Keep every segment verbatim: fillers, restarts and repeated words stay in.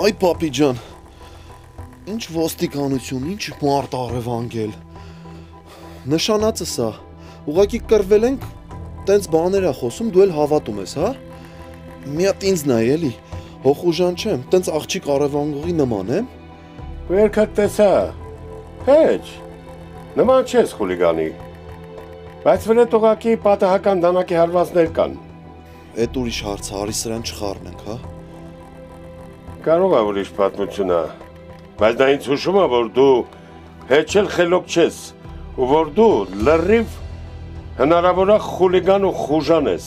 Այ պապի ջան, ինչ ոստիկանություն, ինչ մարդ առևանգել։ Նշանածը սա, ուղղակի կռվել ենք, տենց բաներ ա խոսում, դու էլ հավատում ես, հա։ Մի հատ ինձ նայ էլի, հոխուժան չեմ, տենց աղջիկ առևանգողի նման եմ։ Վերքդ տեսա, հեչ, նման չես խուլիգանի, բայց վրետ ուղղակի պատահական դանակի հարվածներ կան։ Էդ ուրիշ հարցը, արի սրան չխառնենք, հա։ Կարող է ուրիշ պատմություն ա, բայց դա ինձ հուշում ա, որ դու հեչ էլ խելոք չես, ու որ դու լրիվ հնարավոր ա խուլիգան ու խուժան ես։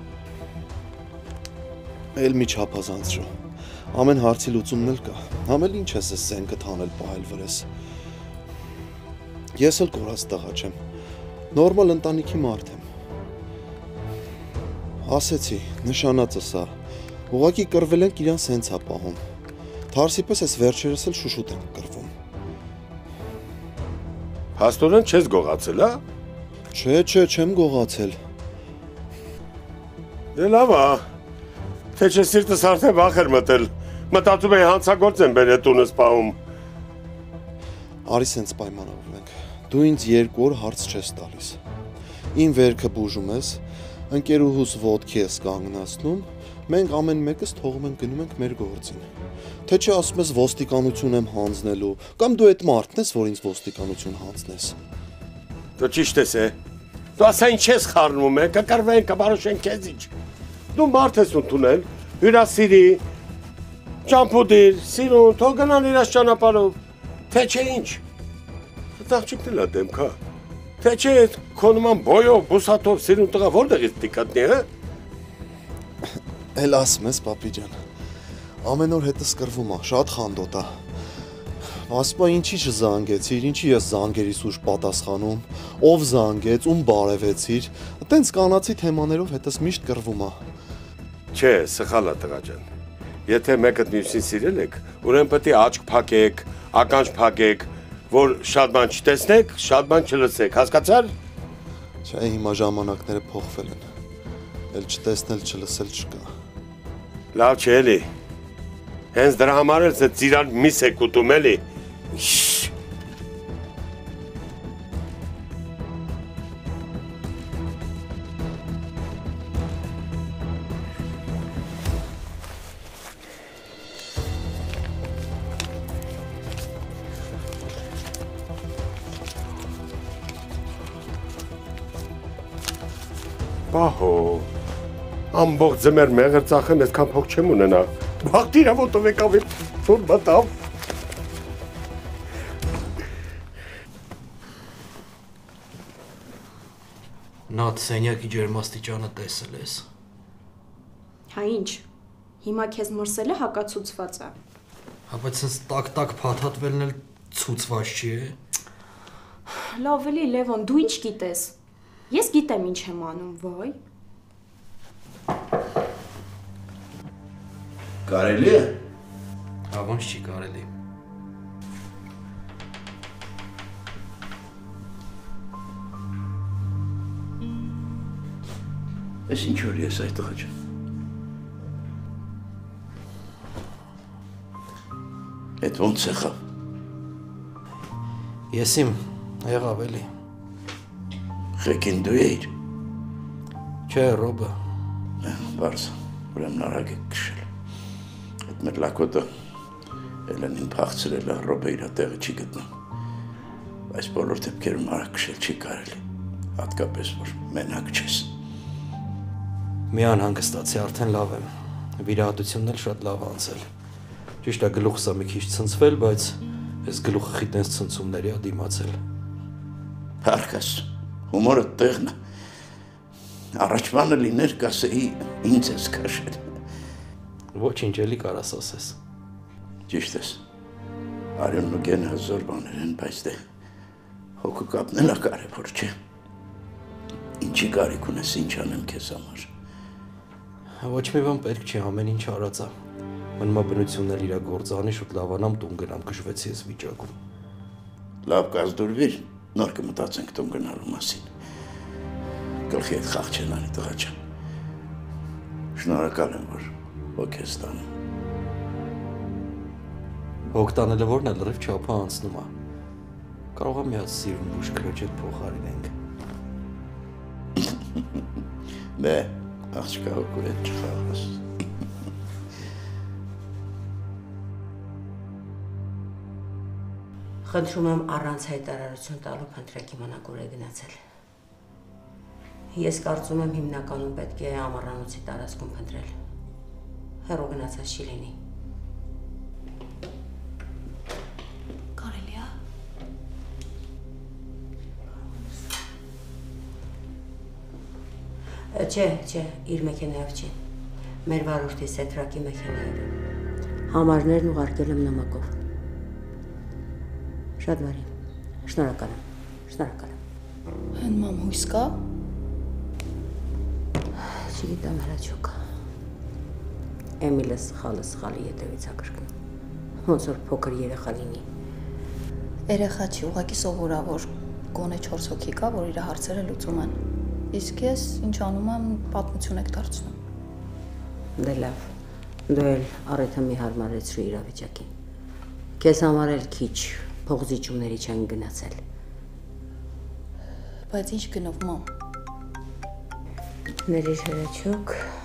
Էլ մի չափազանցրու, ամեն հարցի լուծումն էլ կա, համել ինչ ես ես սենքը թանել պահել վրես։ Ես էլ կորած տղա չեմ, նորմալ ընտանիքի մարդ եմ։ Ասեցի, նշանածը սա, ուղղակի կռվել ենք իրան սենց ա պահում, թարսի պես ես վերջերս էլ շուշուտ ենք կռվում։ Փաստորեն չես գողացել, հա։ Չէ, չէ, չեմ գողացել։ Դե լավ ա, թե չէ սիրտս արդեն վախ էր մտել, մտածում էի հանցագործ եմ բերե տունս պահում։ Արի սենց պայմանավորվենք, դու ինձ երկու օր հարց չես տալիս։ Իմ վերքը բուժում ես, ընկերուհուս ոտքի ես կանգնացնում, մենք ամեն մեկս թողում ենք գնում ենք մեր գործին։ Թե չէ ասում ես ոստիկանություն եմ հանձնելու, կամ դու այդ մարդն ես, որ ինձ ոստիկանություն հանձնես։ Դու ճիշտ ես է, դու ասա ինչ ես խառնում է, կկռվենք, կբարոշենք քեզ ինչ։ Դու մարդ ես ընդունել, հյուրասիրի, ճամփուդիր, սիրուն, թող գնան իրաց ճանապարհով, թե չէ ինչ։ Այդ աղջիկն էլ ա դեմք, հա։ Թե չէ քո նման բոյով, բուսատով սիրուն տղա որտեղից պիտի գտնի, հա։ Էլ ասում ես, պապի ջան, ամեն օր հետս կռվում ա, շատ խանդոտ ա։ Ասում ա ինչի չզանգեցիր, ինչի ես զանգերիս ուշ պատասխանում, ով զանգեց, ում բարևեցիր, տենց կանացի թեմաներով հետս միշտ կռվում ա։ Չէ, սխալ ա տղա ջան։ Եթե մեկդ մյուսին սիրել եք, ուրեմն պետք է աչք փակեք, ականջ փակեք, որ շատ բան չտեսնեք, շատ բան չլսեք, հասկացար։ Չէ, հիմա ժամանակները փոխվել են։ Էլ չտեսնել, չլսել չկա։ Լավ չէ էլի։ Հենց դրա համար էլ ձեզ իրար միս եք ուտում էլի։ Պահո, ամբողջ ձմեր մեղր ծախեմ, այսքան փող չեմ ունենա։ Բաղդիրա ոտով եկավ է թուր մտավ։ Նատ սենյակի ջերմաստիճանը տեսել ես։ Հա ինչ, հիմա քեզ մրսելը հակացուցված է։ Հա բայց սենց տակ-տակ փաթաթվելն էլ ցուցված չի է։ Լավ էլի Լևոն, դու ինչ գիտես։ Ես գիտեմ ինչ եմ անում, վայ։ Կարելի է։ Հա ոնց չի կարելի։ Ես ինչ որ ես այդ տղա ջան։ Այդ ոնց եղավ։ Ես իմ եղավ էլի։ Խեկին դու էիր։ Չէ, Ռոբը։ Բարս, ուրեմն արագ եք քշել։ Այդ մեր լակոտը Էլենին փախցրել է, Ռոբը իր տեղը չի գտնում։ Բայց բոլոր դեպքերում արագ քշել չի կարելի։ Հատկապես որ մենակ չես։ Մի անհանգստացի, արդեն լավ եմ։ Վիրահատությունն էլ շատ լավ անցել։ Ճիշտ է գլուխս ա մի քիչ ցնցվել, բայց այս գլուխը խիտենց ցնցումների ա դիմացել։ Փառքս, հումորը տեղն է։ Առաջվանը լիներ կասեի ինձ ես քաշել։ Ոչինչ էլի կարաս ասես։ Ճիշտ ես։ Արյունն ու գենը հզոր բաներ են, բայց դե հոգու կապն էլ է կարևոր, չէ։ Ինչի կարիք ունես, ինչ անեմ քեզ համար։ Ոչ մի բան պետք չի, ամեն ինչ արած ա։ Մնում ա բնությունն էլ իրա գործ անի, շուտ լավանամ, տուն գնամ, քշվեցի ես վիճակում։ Լավ կազդուրվիր, նոր կմտածենք տուն գնալու մասին։ Գլխի հետ խաղ չեն անի տղա ջան։ Շնորհակալ եմ, որ ոգ ես տանում։ Հոգ տանելը որն է լրիվ չափը անցնում է։ Կարող է միած սիրուն բուժ քրոջ հետ փոխարինենք։ Դե, աղջկա հոգու հետ չխաղաս։ Խնդրում եմ առանց հայտարարություն տալու փնտրեք իմանաք ուր է գնացել։ Ես կարծում եմ հիմնականում պետք է ամառանոցի տարածքում փնտրել։ Հեռու գնացած չի լինի։ Կարելի է։ Չէ, չէ, իր մեքենայով չի։ Մեր վարորդի սետրակի մեքենայով։ Համարներն ուղարկել եմ նամակով։ Շատ բարի։ Շնորհակալ եմ։ Շնորհակալ եմ։ Հեն մամ հույս կա։ Չգիտեմ հրաչոք։ Էմիլը սխալը սխալի ետևից է կրկնում։ Ոնց որ փոքր երեխա լինի։ Երեխա չի, ուղղակի սովորավոր գոնե չորս հոգի կա, որ իր հարցերը լուծում են։ Իսկ ես ինչ անում եմ, պատմություն եք դարձնում։ Դե լավ։ Դու էլ առիթը մի հարմարեցրու իրավիճակին։ Քեզ համար էլ քիչ փողզիջումների չեն գնացել։ Բայց ինչ գնով մամ։ Ներիր հրաչոք։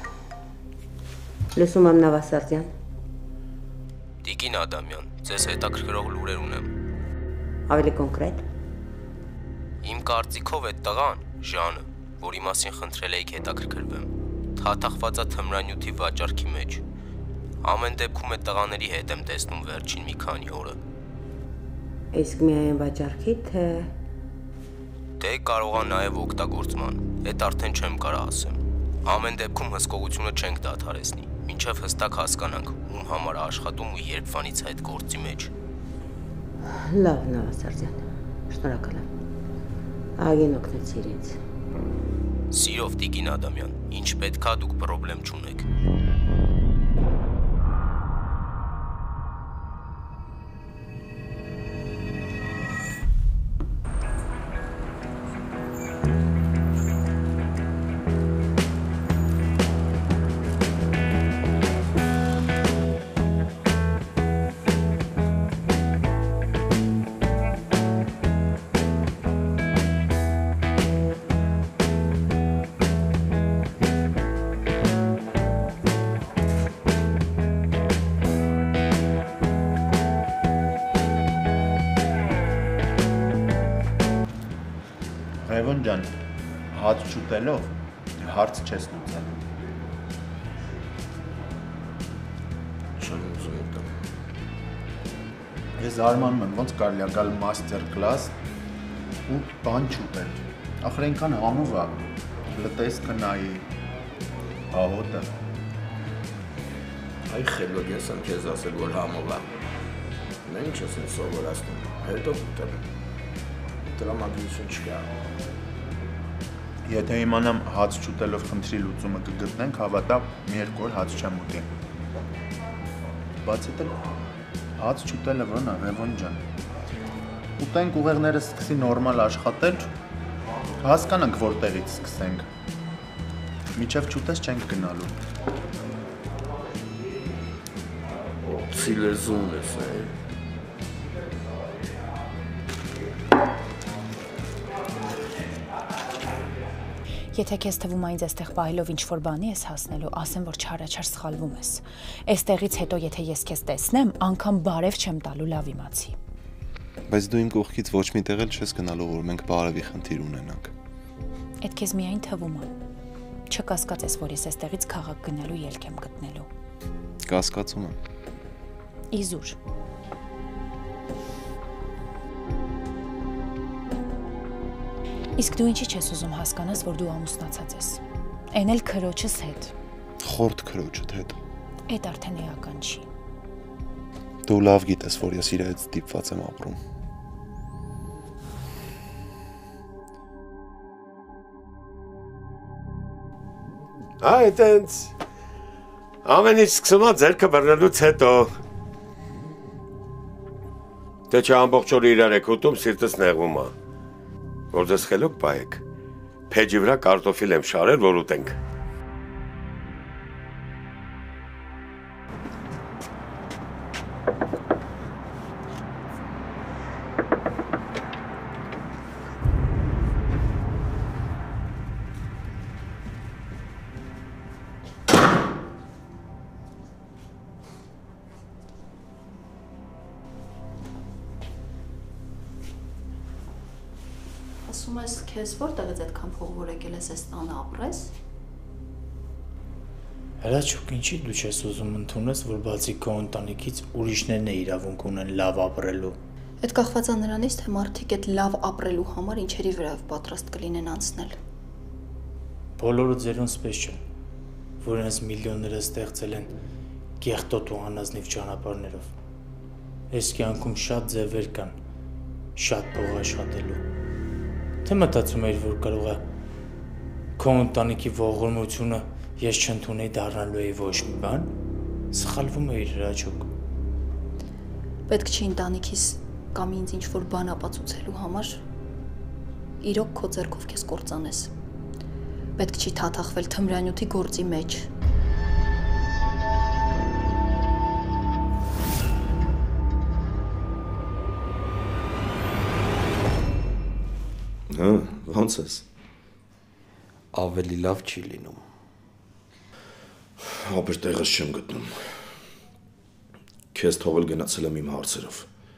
Լսում եմ Նավասարդյան։ Տիկին Ադամյան, ձեզ հետաքրքրող լուրեր ունեմ։ Ավելի կոնկրետ։ Իմ կարծիքով այդ տղան, Ժանը, որի մասին խնդրել էիք հետաքրքրվեմ, թաթախված է թմրանյութի վաճառքի մեջ։ Ամեն դեպքում այդ տղաների հետ եմ տեսնում վերջին մի քանի օրը։ Իսկ միայն վաճառքի, թե… Դե կարող է նաև օգտագործման, այդ արդեն չեմ կարող ասեմ։ Ամեն դեպքում հսկողությունը չենք դադարեցնի, մինչև հստակ հասկանանք, ում համար աշխատում ու երբվանից այդ գործի մեջ։ Լավ, Նավասարդյան, շնորհակալ եմ։ Ագին օգնեցիր ինձ։ Սիրով տիկին Ադամյան, ինչ պետքա դուք պրոբլեմ չունեք։ Ռևոն ջան, հաց չուտելով հարց չես լուծել։ Չեմ ուզում ուտեմ։ Ես զարմանում եմ, ոնց կարելի է գալ մաստեր կլաս ու բան չուտել։ Ախր այնքան համով է, լտեսքը նայի, ահոտը։ Այ խելոք ես եմ քեզ ասել, որ համով է։ Մենք չես են սովորացնում, հետո ուտել։ Տրամադրություն չկա։ Եթե իմանամ հաց չուտելով խնդրի լուծումը կգտնենք, հավատա մի երկու օր հաց չեմ ուտի։ Բաց էդ հաց չուտելը ո՞րն է, Ռևոն ջան։ Ուտենք ուղեղները սկսի նորմալ աշխատել, հասկանանք որտեղից սկսենք։ Միջև չուտես չենք գնալու։ Օպցի լեզուն ես, է։ Եթե քեզ թվում է ինձ այստեղ պահելով ինչ-որ բանի ես հասնելու, ասեմ, որ չարաչար սխալվում ես։ Այստեղից հետո, եթե ես քեզ տեսնեմ, անգամ բարև չեմ տալու, լավ իմացի։ Բայց դու իմ կողքից ոչ մի տեղ էլ չես գնալու, որ մենք բարևի խնդիր ունենանք։ Այդ քեզ միայն թվում է։ Չկասկածես, որ ես այստեղից քաղաք գնալու ելք եմ գտնելու։ Կասկածում եմ։ Իզուր։ Իսկ դու ինչի չես ուզում հասկանաս, որ դու ամուսնացած ես։ Էն էլ քրոջս հետ։ Խորտ քրոջդ հետ։ Այդ արդեն էական չի։ Դու լավ գիտես, որ ես իր հետ դիպված եմ ապրում։ Այ տենց ամեն ինչ սկսում է ձեռքը բռնելուց հետո։ Դե չէ ամբողջ օրը իրար եք ուտում, սիրտս նեղվում է։ Որ ձեզ խելոք բայեք, փեջի վրա կարտոֆիլ եմ շարել, որ ուտենք։ Ասում ես քեզ որտեղից այդքան փող որ եկել ես այս տանը ապրես։ Հրաչուկ, ինչի դու չես ուզում ընդունես, որ բացի քո ընտանիքից ուրիշներն է իրավունք ունեն լավ ապրելու։ Այդ կախված է նրանից, թե մարդիկ այդ լավ ապրելու համար ինչերի վրայով պատրաստ կլինեն անցնել։ Բոլորը ձերոնց պես չեն, որ այնս միլիոնները ստեղծել են կեղտոտ ու անազնիվ ճանապարհներով։ Այս կյանքում շատ ձևեր կան, շատ փող աշխատելու։ Թե մտածում էիր, որ կարող է քո ընտանիքի ողորմությունը ես չընդունեի դառնալու էի ոչ մի բան, սխալվում էիր Հրաչուկ։ Պետք չի ընտանիքիս կամ ինձ ինչ-որ բան ապացուցելու համար իրոք քո ձեռքով քեզ կործանես։ Պետք չի թաթախվել թմրանյութի գործի մեջ։ Հա, ո՞նց ես։ Ավելի լավ չի լինում։ Ապեր տեղս չեմ գտնում։ Քեզ թողել գնացել եմ իմ հարցերով։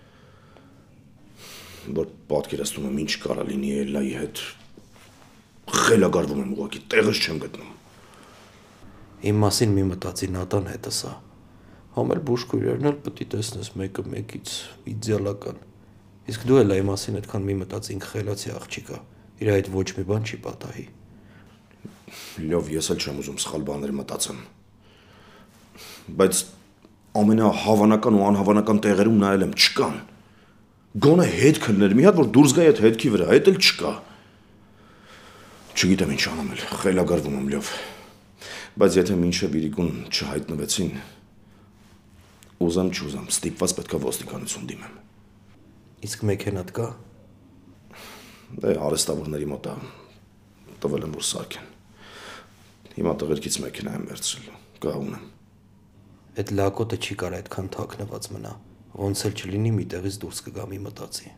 Որ պատկերացնում եմ ինչ կարա լինի Էլլայի հետ։ Խելագարվում եմ ուղղակի, տեղս չեմ գտնում։ Իմ մասին մի մտածի Նատան հետը սա։ Համ էլ բուժքույրերն էլ պետք է տեսնես մեկը մեկից իդեալական։ Իսկ դու էլ այ մասին այդքան մի մտածինք խելացի աղջիկա։ Իր այդ ոչ մի բան չի պատահի։ Լավ, ես էլ չեմ ուզում սխալ բաներ մտածեմ։ Բայց ամենահավանական ու անհավանական տեղերում նայել եմ, չկան։ Գոնե հետք լներ, մի հատ որ դուրս գա այդ հետքի վրա, այդ էլ չկա։ Չգիտեմ ինչ անեմ էլ, խելագարվում եմ լավ։ Բայց եթե մինչև իրիկուն չհայտնվեցին, ուզեմ չուզեմ, ստիպված պետք է ոստիկանություն դիմեմ։ Իսկ մեքենատ կա։ Դե արեստավորների մոտ տվել եմ որ սարքեն։ Հիմա տղերքից մեքենա եմ վերցրել, կա ունեմ։ Այդ լակոտը չի կարող այդքան թաքնված մնա, ոնց էլ չլինի մի տեղից դուրս կգա մի մտածի։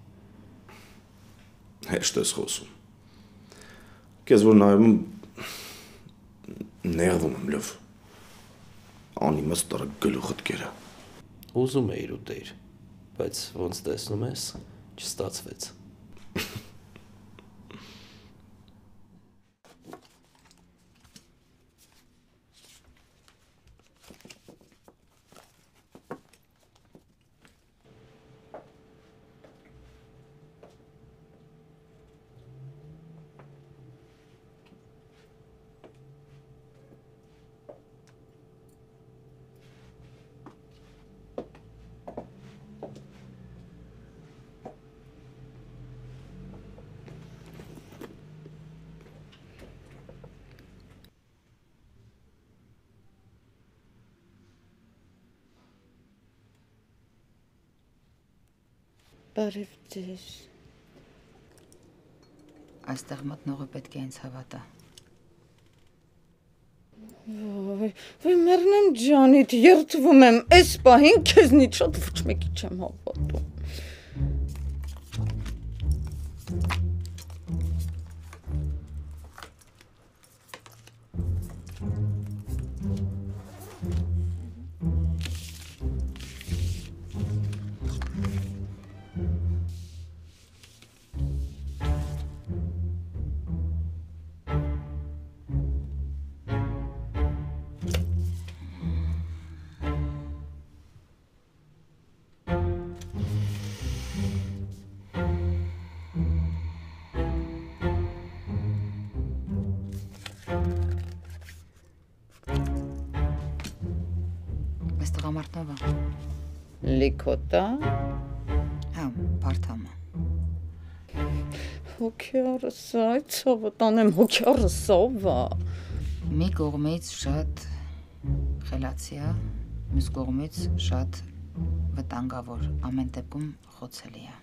Հեշտ ես խոսում։ Քեզ որ նայում նեղվում եմ լավ։ Անիմաստ դրա գլուխդ կերա։ Ուզում էիր ուտեիր, բայց ոնց տեսնում ես, չստացվեց։ Բարև ձեզ։ Այստեղ մտնողը պետք է ինձ հավատա։ Ոայ, ոայ մեռնեմ ջանիդ, երդվում եմ, այս պահին քեզնից շատ ոչ մեկի չեմ հավատում։ Տղամարդնովա։ Լիքոտա։ Հա, բարթամը։ Հոգյարս, այդ ցավը տանեմ հոգյարս ով է։ Մի կողմից շատ խելացի է, մյուս կողմից շատ վտանգավոր, ամեն դեպքում խոցելի է։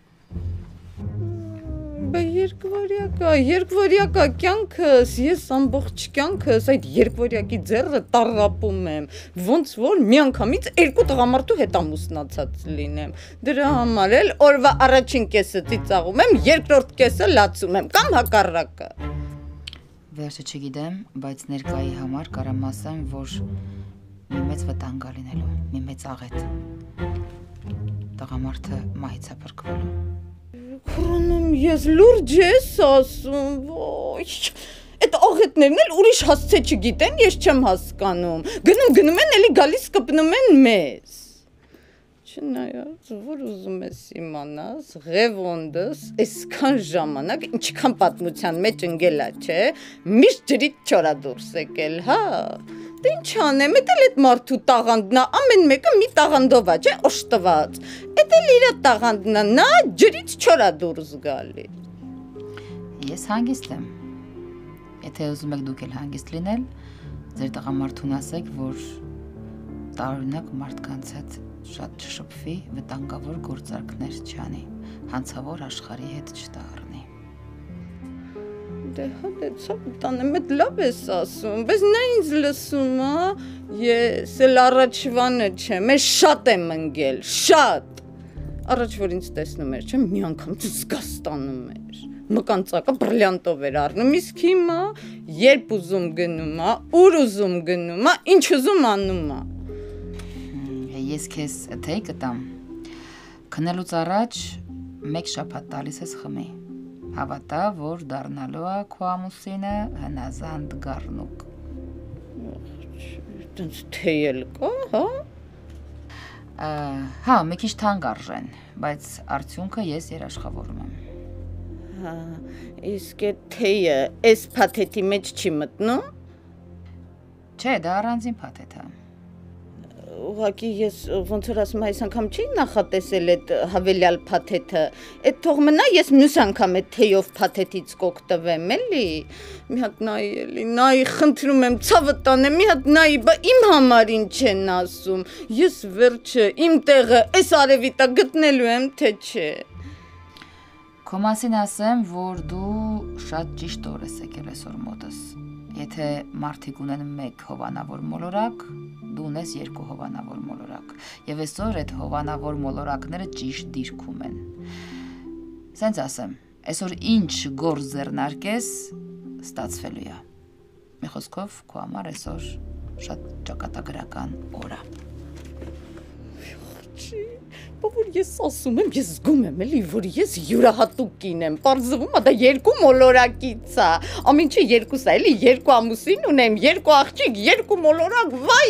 Բա երկվորյակա, երկվորյակա կյանքս, ես ամբողջ կյանքս այդ երկվորյակի ձեռը տառապում եմ, ոնց որ միանգամից երկու տղամարդու հետ ամուսնացած լինեմ։ Դրա համար էլ օրվա առաջին կեսը ծիծաղում եմ, երկրորդ կեսը լացում եմ, կամ հակառակը։ Վերջը չգիտեմ, բայց ներկայի համար կարամ ասեմ, որ մի մեծ վտանգ է լինելու, մի մեծ աղետ։ Տղամարդը մահից է փրկվելու։ Խորանում ես լուրջ ես ասում, ոյ, այդ աղետներն էլ ուրիշ հասցե չգիտեն, ես չեմ հասկանում, գնում գնում են, էլի գալիս կպնում են մեզ, չնայած, որ ուզում ես իմանաս, Ղևոնդս այսքան ժամանակ, ինչքան պատմության մեջ ընգելա, չէ, միշտ ջրից չորա դուրս եկել, հա, դե ինչ անեմ, էդ էլ էդ մարդու տաղանդնա, ամեն մեկը մի տաղանդով է, չէ, օշտված, էդ էլ իրա տաղանդնա, նա ջրից չորա դուրս գալի։ Ես հանգիստ եմ, եթե ուզում եք դուք էլ հանգիստ լինել, ձեր տղամարդուն ասեք, որ տարօրինակ մարդկանց հետ շատ չշփվի, վտանգավոր գործարքներ չանի, հանցավոր աշխարհի հետ չտառնի։ Դե հա դե ցավ տանեմ, էդ լավ ես ասում, բայց նա ինձ լսում է, ես էլ առաջվանը չեմ, ես շատ եմ ընկել, շատ։ Առաջ որ ինձ տեսնում էր, չէ, մի անգամ զգաստանում էր։ Մկանցակը բրիլյանտով էր առնում, իսկ հիմա երբ ուզում գնում է, ուր ուզում գնում է, ինչ ուզում անում է։ Ես քեզ թեյ կտամ, քնելուց առաջ մեկ շաբաթ տալիս ես խմի, հավատա, որ դառնալու է քո ամուսինը հնազանդ գառնուկ։ Տենց թեյ էլ կա, հա։ Հա, մի քիչ թանկ արժեն, բայց արդյունքը ես երաշխավորում եմ։ Հա, իսկ այդ թեյը այս փաթեթի մեջ չի մտնում։ Չէ, դա առանձին փաթեթ է։ Ուղղակի ես ոնց որ ասում այս անգամ չի նախատեսել այդ հավելյալ փաթեթը, այդ թող մնա, ես մյուս անգամ այդ թեյով փաթեթից կօգտվեմ, էլի։ Մի հատ նայի էլի, նայի խնդրում եմ, ցավը տանեմ, մի հատ նայի, բա իմ համար ինչ են ասում։ Ես վերջը իմ տեղը այս արևի տակ գտնելու եմ, թե չէ։ Քո մասին ասեմ, որ դու շատ ճիշտ օր ես եկել այսօր մոտս։ Եթե մարդիկ ունեն մեկ հովանավոր մոլորակ, դու ունես երկու հովանավոր մոլորակ, եւ այսօր այդ հովանավոր մոլորակները ճիշտ դիրքում են։ Սենց ասեմ, այսօր ինչ գործ ձեռնարկես, ստացվելու է։ Մի խոսքով, քո համար այսօր շատ ճակատագրական օր է։ Բա որ ես ասում եմ, ես զգում եմ էլի, որ ես յուրահատուկ կին եմ, պարզվում է դա երկու մոլորակից է, ամեն ինչը երկուս է, էլի երկու ամուսին ունեմ, երկու աղջիկ, երկու մոլորակ, վայ։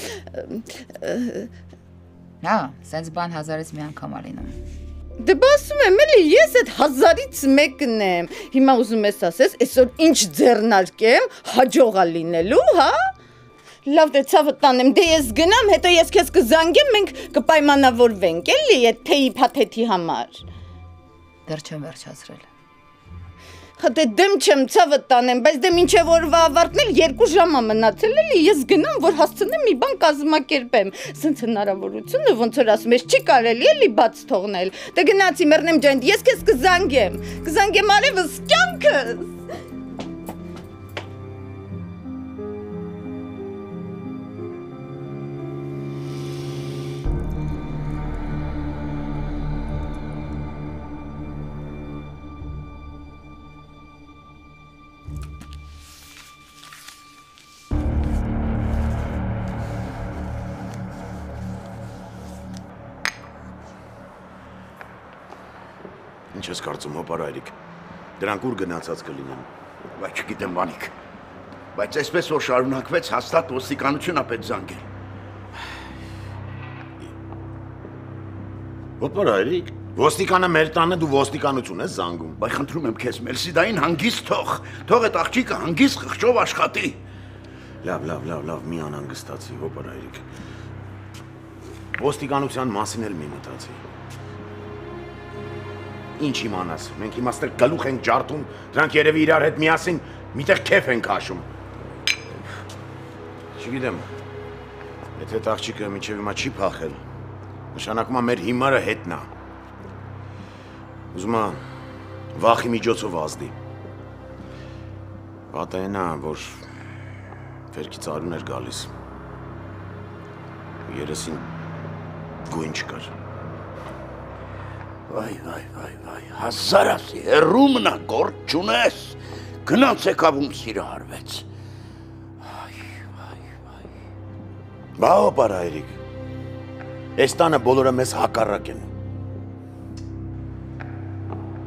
Հա, սենց բան հազարից մի անգամ է լինում։ Դե բա ասում եմ, էլի ես այդ հազարից մեկն եմ, հիմա ուզում ես ասես, այսօր ինչ ձեռնարկեմ, հաջող է լինելու, հա։ Լավ դե ցավը տանեմ, դե ես գնամ, հետո ես քեզ կզանգեմ, մենք կպայմանավորվենք, էլի, այդ թեյի փաթեթի համար։ Դեռ չեմ վերջացրել։ Հա դե դեմ չեմ, ցավը տանեմ, բայց դե մինչև օրվա ավարտն էլ երկու ժամ է մնացել, էլի, ես գնամ, որ հասցնեմ մի բան կազմակերպեմ։ Սենց հնարավորությունը ոնց որ ասում ես, չի կարելի էլի բաց թողնել։ Դե գնացի Մեռնեմ ջան, ես քեզ կզանգեմ, կզանգեմ արևս կյանքս։ Ինչ ես կարծում, հոպար այրիկ, դրանք ուր գնացած կլինեն։ Բայց չգիտեմ բանիկ, բայց այսպես որ շարունակվեց, հաստատ ոստիկանություն է պետք զանգել։ Հոպար այրիկ, ոստիկանը մեր տանը դու ոստիկանություն ես զանգում։ Բայց խնդրում եմ քեզ, Մելսիդային հանգիստ թող, թող այդ աղջիկը հանգիստ խղճով աշխատի։ Լավ, լավ, լավ, լավ, մի անհանգստացի, հոպար այրիկ։ Ոստիկանության մասին էլ մի մտածի։ Ինչ իմանաս, մենք իմաստել գլուխ ենք ջարդում, դրանք երևի իրար հետ միասին միտեղ քեֆ ենք հաշում։ Չգիտեմ, եթե տաղջիկը մինչև հիմա չի փախել, նշանակում է մեր հիմարը հետն է։ Ուզում է վախի միջոցով ազդի։ Պատը այն է, որ վերքից արուն էր գալիս։ Երեսին գույն չկար։ Վայ, վայ, վայ, վայ, հազար ասի, հեռու մնա, գործ չունես, գնաց եկավում սիրը հարվեց։ Վայ, վայ, վայ։ Բա հոպար այրիկ, այս տանը բոլորը մեզ հակառակ են։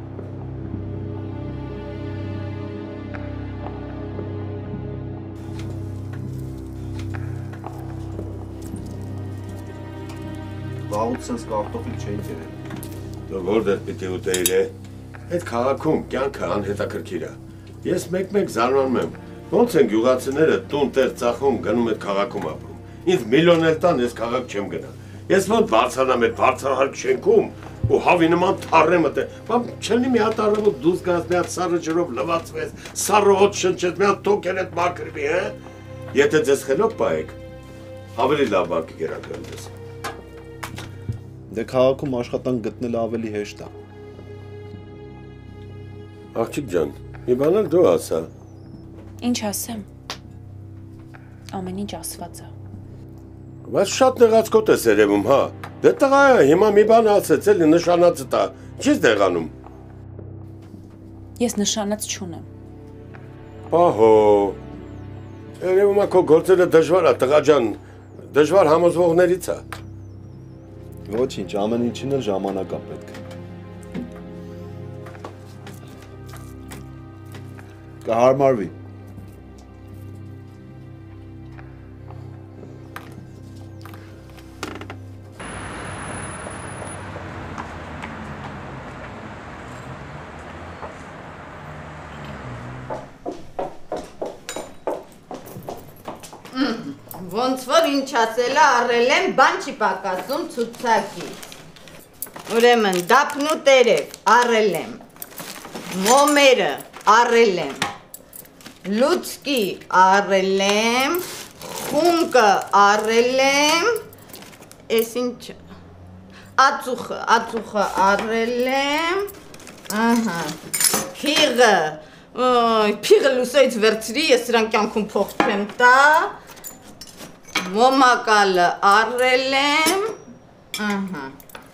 վաղուց sense կարտոֆիլ չէի կերել։ Դու որտեղ պիտի ուտեիր է։ Այդ քաղաքում կյանքը անհետաքրքիր է։ Ես մեկ-մեկ զարմանում եմ, ոնց են գյուղացիները տուն տեղ ծախում գնում այդ քաղաքում ապրում։ Ինձ միլիոն էլ տան ես քաղաք չեմ գնա։ Ես ոնց բարձրանամ այդ բարձրահարկ շենքում ու հավի նման թառե մտե։ Բամ չլինի մի հատ առավոտ դուրս գաս մի հատ սառը ջրով լվացվես, սառը հոտ շնչես, մի հատ թոքեր հետ մաքրվի, հա։ Եթե ձեզ խելոք պահեք, ավելի լավ բան կգերակրեմ ձեզ։ Դե քաղաքում աշխատանք գտնելը ավելի հեշտ է։ Աղջիկ ջան, մի բան էլ դու ասա։ Ինչ ասեմ։ Ամեն ինչ ասված է։ Բայց շատ նեղացկոտ ես երևում, հա։ Դե տղա է, հիմա մի բան ասեց, էլի նշանածը տա։ Չես դեղանում։ Ես նշանած չունեմ։ Ահո։ Երևում է քո գործերը դժվար է, տղա ջան, դժվար համոզվողներից է։ Ոչինչ, ամեն ինչին էլ ժամանակ է պետք։ Կհարմարվի։ Ոնց որ ինչ ասելա առել եմ, բան չի պակասում ցուցակից։ Ուրեմն դափն ու տերև առել եմ, մոմերը առել եմ, լուցկի առել եմ, խունկը առել եմ, ես ինչ, ածուխը, ածուխը առել եմ, ահա, փիղը, փիղը լուսոից վերցրի, ես սրան կյանքում փող չեմ տա, մոմակալը առել եմ, ահա,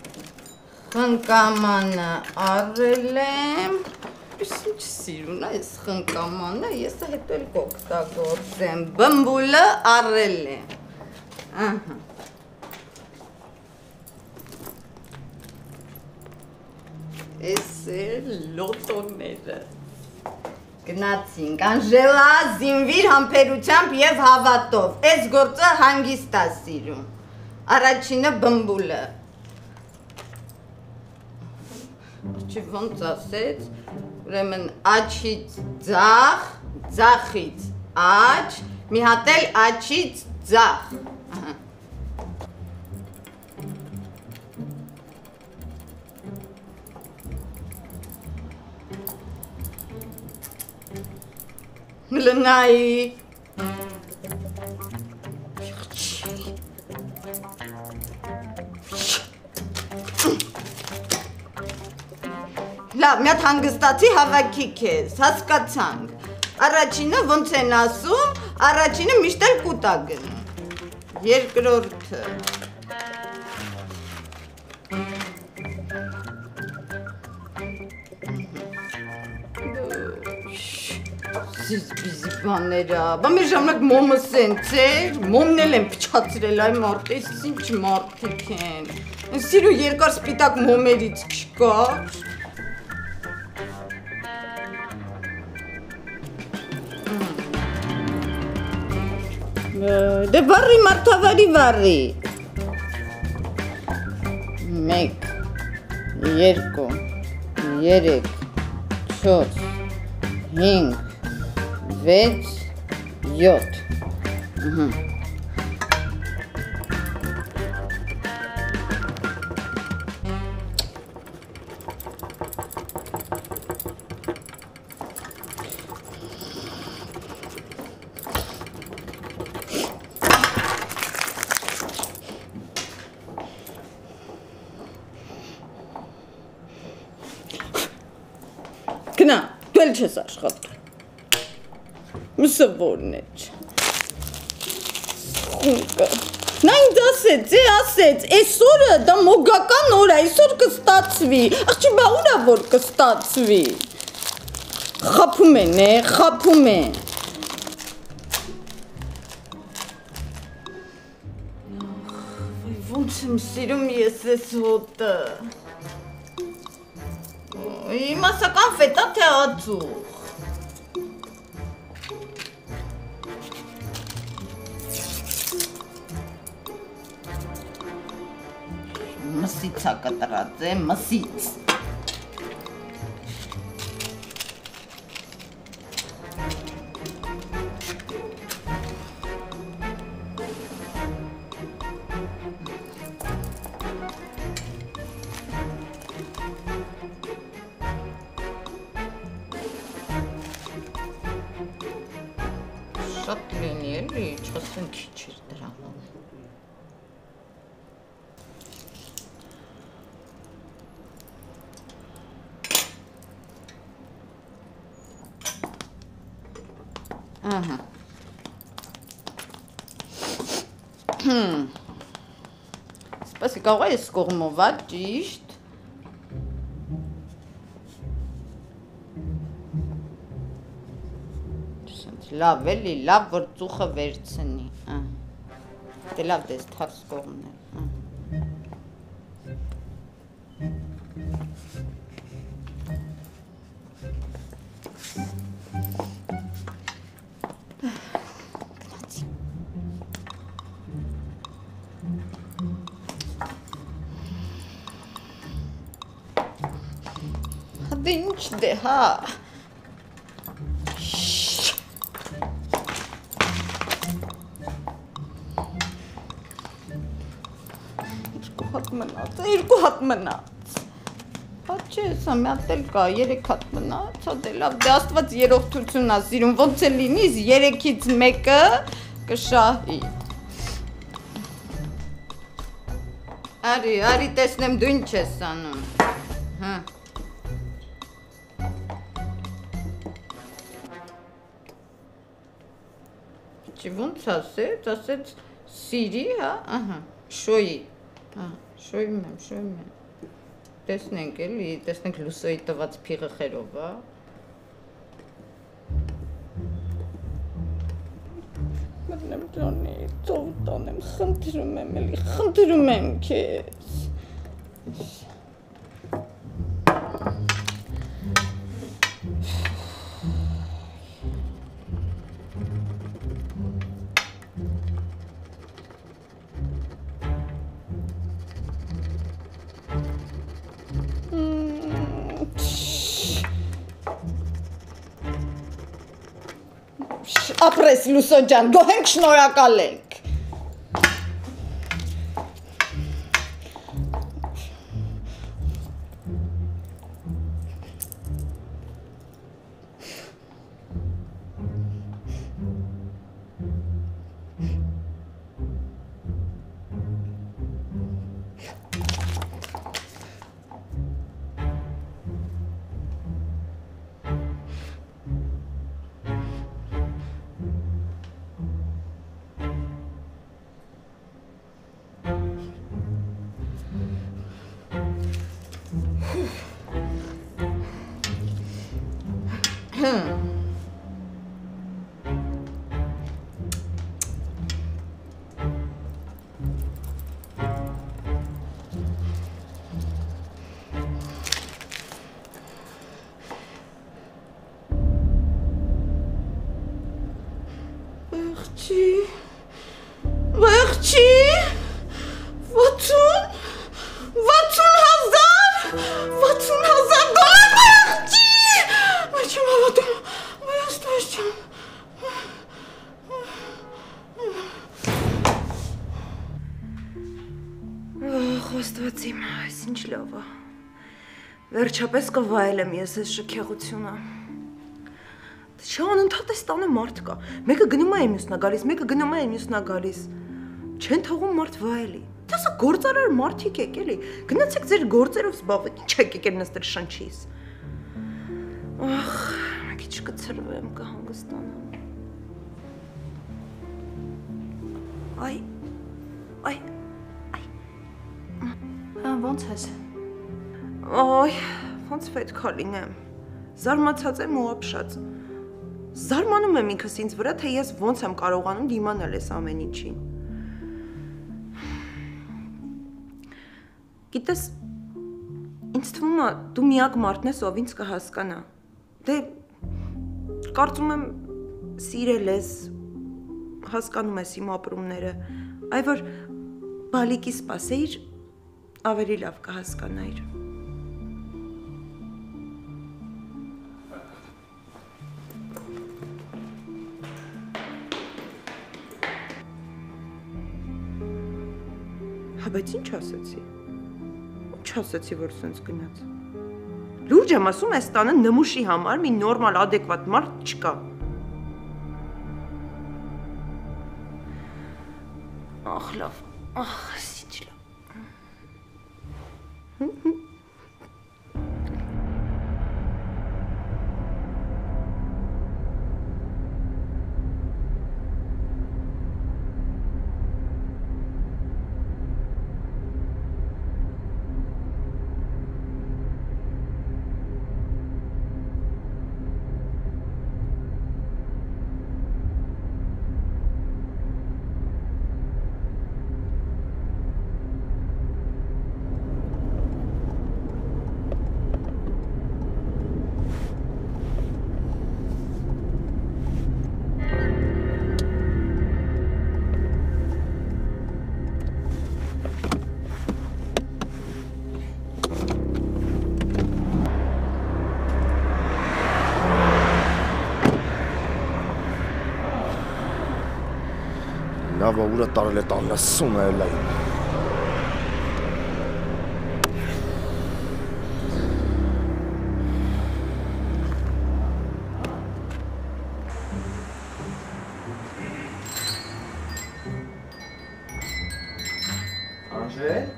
խնկամանը առել եմ, ես ինչ սիրուն է ես խնկամանը, ես հետո էլ կօգտագործեմ, բմբուլը առել եմ, ահա, ես էլ լոտոները, գնացինք, Անժելա, զինվիր համբերությամբ և հավատով, այս գործը հանգիստ է սիրում, առաջինը բմբուլը, չի ոնց ասեց, ուրեմն աչից ձախ, ձախից աչ, մի հատ էլ աչից ձախ, Լնայի, լավ, մի հատ հանգստացի հավաքի քեզ, հասկացանք, առաջինը ոնց են ասում, առաջինը միշտ էլ կուտ է գնում, երկրորդը, Զիզբիզի բաները, բա մեր ժամանակ մոմը սենց էր, մոմն էլ են փչացրել այ մարդ, ես ինչ մարդիկ են, սիրու երկար սպիտակ մոմերից չկար, դե վարի մարդավարի վարի, մեկ, երկու, երեք, չորս, հինգ, վեց, յոթ, գնա, դու էլ չես աշխատել, մսը որն է չէ, խունկը, նա ինձ ասեց, է ասեց, այս օրը դա մոգական օր է, այսօր կստացվի, աղջի բա ուր է որ կստացվի, խափում են է, խափում են, ոնց եմ սիրում ես ես հոտը, իմասական ֆետա թե ածուխ, մսից է կտրած է, մսից։ Շատ լինի էլի, չասեն քիչ էր դրանում։ Ահա։ Սպասի կարող է այս կողմով, ա, ճիշտ։ Լավ էլի, լավ որ ծուխը վերցնի, դե լավ դես թարս կողմն է։ Դե ինչ դե, հա։ Մնաց, երկու հատ մնաց։ Հա չէ, սա մի հատ էլ կա, երեք հատ մնաց, հա դե լավ, դե Աստված երողթությունն ա սիրում, ոնց է լինի, երեքից մեկը կշահի։ Արի, արի տեսնեմ դու ինչ ես անում։ Հա։ Չի ոնց ասեց, ասեց սիրի, հա, ահա, շոյի։ Հա, շոյում եմ, շոյում եմ։ Տեսնենք էլի, տեսնենք լուսոյի տված փիղը խերով, հա։ Մտնեմ ջանի, ծով տանեմ, խնդրում եմ էլի, խնդրում եմ քեզ։ Ապրես Լուսո ջան, գոհենք շնորհակալ ենք։ Վերջապես կվայելեմ ես այս շքեղությունը։ Չէ, անընդհատ այս տանը մարդ կա։ Մեկը գնում է մյուսնա գալիս, մեկը գնում է մյուսնա գալիս։ Չեն թողում մարդ վայելի։ Դա սա գործարար մարդիկ եք էլի։ Գնացեք ձեր գործերով զբաղվեք, ինչ եք եկել նստել շնչից։ Ախ, մի քիչ կցրվեմ, կհանգստանամ։ Այ, այ, այ։ Հա, ոնց ես։ Այ, ոնց պետք է լինեմ։ Զարմացած եմ ու ապշած։ Զարմանում եմ ինքս ինձ վրա, թե ես ոնց եմ կարողանում դիմանալ այս ամեն ինչին։ Գիտես, ինձ թվում է դու միակ մարդն ես, ով ինձ կհասկանա։ Դե կարծում եմ սիրել ես, հասկանում ես իմ ապրումները, այ որ բալիկի սպասեիր, ավելի լավ կհասկանայր։ Հա բայց ինչ ասեցի։ Ինչ ասեցի, որ սենց գնաց։ Լուրջ եմ ասում, այս տանը նմուշի համար մի նորմալ ադեկվատ մարդ չկա։ Ախ լավ, ախ, ինչ լավ։ Լավ, ուրա տարել է տանասուն է լայն։ Անժել,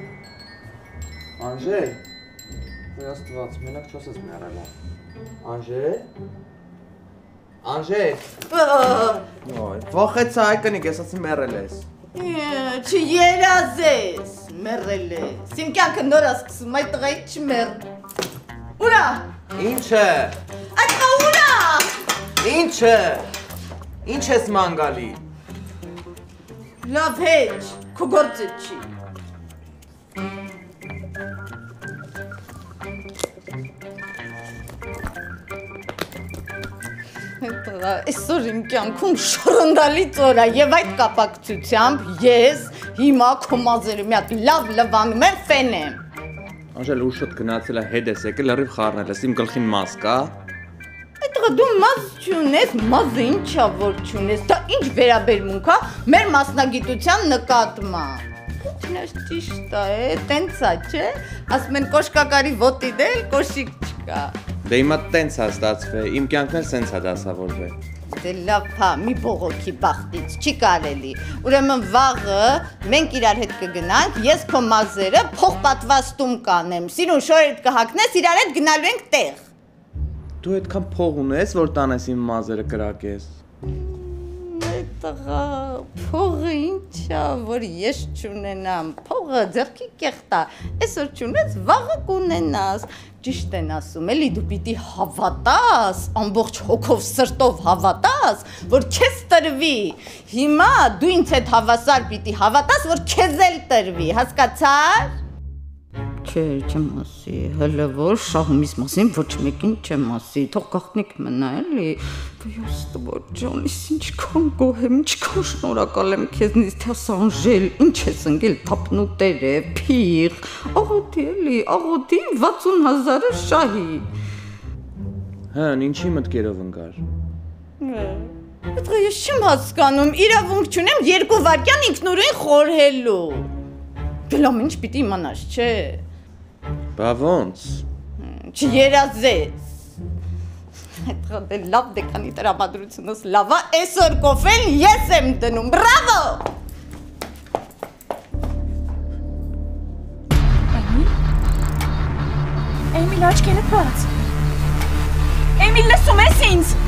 Անժել, Աստված, մենակ չասես մեռել։ Անժել, Անժել, ոյ, վախեցա այկնիկ, ես ասի մեռել ես։ Չերազես, մեռել ես, իմ կյանքը նոր է սկսում, այդ տղայի չմեռ։ Ուրա։ Ինչ է։ Այդ տղա ուրա։ Ինչ է։ Ինչ ես մանգալի։ Լավ հեչ, քո գործը չի։ Այսօր իմ կյանքում շռնդալի ծոր է և այդ կապակցությամբ ես հիմա քո մազերը մի հատ լավ լվանում եմ ֆենեմ։ Անժել ուշդ գնացել է հետ ես եկել լրիվ խառնել ես, իմ գլխին մազ կա։ Այդ տղա դու մազ չունես, մազը ինչա որ չունես, դա ինչ վերաբերմունք է մեր մասնագիտության նկատմամբ։ Ինչնաշ ճիշտ է, տենց է, չէ, ասում են կոշկակարի ոտի դել, կոշիկ չկա։ Դե հիմա տենց է ստացվել, իմ կյանքն էլ սենց է դասավորվել։ Դե լավ հա, մի բողոքի բախտից, չի կարելի։ Ուրեմն վաղը մենք իրար հետ կգնանք, ես քո մազերը փող պատվաստում կանեմ, սիրուն շորերդ կհագնես, իրար հետ գնալու ենք տեղ։ Դու այդքան փող ունես, որ տանես իմ մազերը կրակես։ Այդ տղա, փողը ինչա, որ ես չունենամ, փողը ձեռքի կեղտ է, այսօր չունես, վաղը կունենաս։ Ճիշտ են ասում, էլի դու պիտի հավատաս, ամբողջ հոգով սրտով հավատաս, որ քեզ տրվի։ Հիմա դու ինձ հետ հավասար պիտի հավատաս, որ քեզ էլ տրվի, հասկացար։ Չէ, չեմ ասի, հələ որ շահումիս մասին ոչ մեկին չեմ ասի, թող գաղտնիք մնա էլի։ Ոյ Աստված ջան, ես ինչքան գոհ եմ, ինչքան շնորհակալ եմ քեզնից, թե Անժել, ինչ ես ընկել թափնուտեր է, փիղ, աղոթի էլի, աղոթի վաթսուն հազարը շահի։ Հն, ինչի մտքերով ընկար։ Այդ ես չեմ հասկանում, իրավունք չունեմ երկու վայրկյան ինքնուրույն խորհելու։ Գլամ ինչ պիտի իմանաս, չէ։ Բա ոնց։ Չերազես։ Այդ դե լավ դեկանի տրամադրությունս լավ է, այսօր կոֆեն ես եմ դնում, բրավո։ Էմիլ։ Էմիլ աչքերը բաց։ Էմիլ լսում ես ինձ։